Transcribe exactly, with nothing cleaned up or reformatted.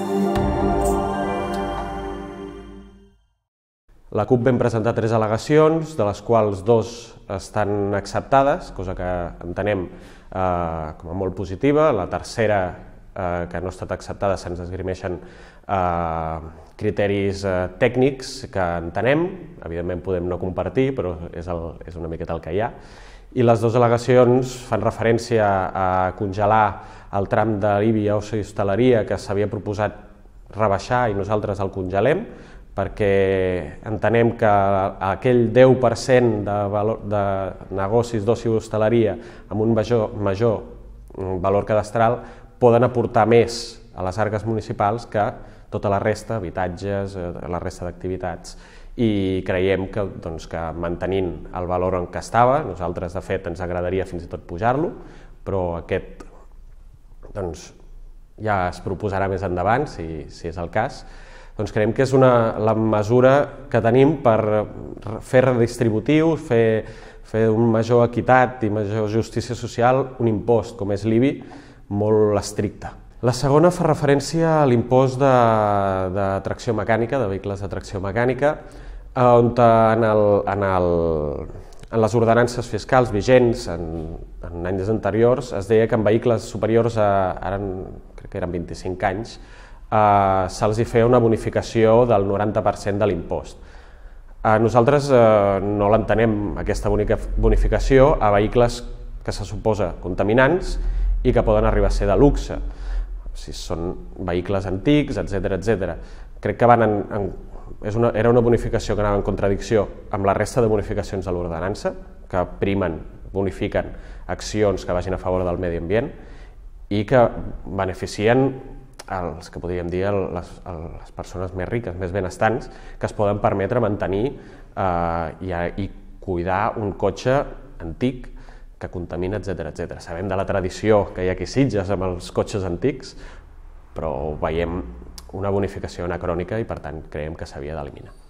La CUP vam presentar tres al·legacions, de les quals dos estan acceptades, cosa que entenem eh, com a molt positiva. La tercera, eh, que no ha estat acceptada, se'ns esgrimeixen eh, criteris eh, tècnics que entenem, evidentment podem no compartir, però és, el, és una miqueta el que hi ha. I les dues al·legacions fan referència a congelar el tram de l'I B I a oci i hostaleria que s'havia proposat rebaixar i nosaltres el congelem, perquè entenem que aquell deu per cent de, valor, de negocis d'oci i hostaleria amb un major, major valor cadastral poden aportar més a les arques municipals que tota la resta, habitatges, la resta d'activitats, i creiem que, doncs, que mantenint el valor en què estava, nosaltres de fet ens agradaria fins i tot pujar-lo, però aquest doncs, ja es proposarà més endavant, si, si és el cas. Doncs creiem que és una, la mesura que tenim per fer redistributiu, fer, fer un major equitat i major justícia social, un impost com és l'I B I molt estricte. La segona fa referència a l'impost de, de tracció mecànica, de vehicles de tracció mecànica, on en, el, en, el, en les ordenances fiscals vigents en, en anys anteriors es deia que en vehicles superiors a, ara crec que eren vint-i-cinc anys, Uh, se'ls hi feia una bonificació del noranta per cent de l'impost. Uh, nosaltres uh, no l'entenem, aquesta bonificació, a vehicles que se suposa contaminants i que poden arribar a ser de luxe, si són vehicles antics, etcètera, etcètera. Crec que van en, en, és una, era una bonificació que anava en contradicció amb la resta de bonificacions de l'ordenança, que primen, bonifiquen accions que vagin a favor del medi ambient i que beneficien els que podríem dir les, les persones més riques, més benestants, que es poden permetre mantenir eh, i, i cuidar un cotxe antic que contamina, etcètera, etcètera. Sabem de la tradició que hi ha aquí a Sitges amb els cotxes antics, però veiem una bonificació anacrònica i per tant creiem que s'havia d'eliminar.